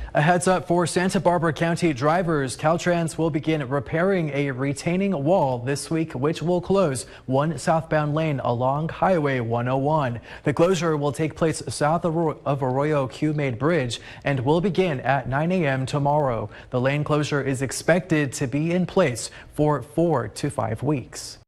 A heads up for Santa Barbara County drivers. Caltrans will begin repairing a retaining wall this week, which will close one southbound lane along Highway 101. The closure will take place south of Arroyo Quemada Bridge and will begin at 9 a.m. tomorrow. The lane closure is expected to be in place for 4 to 5 weeks.